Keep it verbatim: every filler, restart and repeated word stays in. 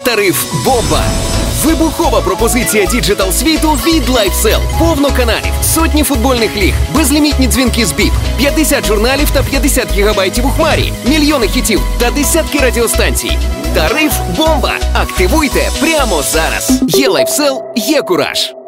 Тариф бомба! Вибухова пропозиція діджитал світу від LifeSell. Повно каналів, сотні футбольних ліг, безлімітні дзвінки з біп, п'ятдесят журналів та п'ятдесят гігабайтів у хмарі, мільйони хітів та десятки радіостанцій. Тариф бомба! Активуйте прямо зараз. Є LifeSell, є кураж.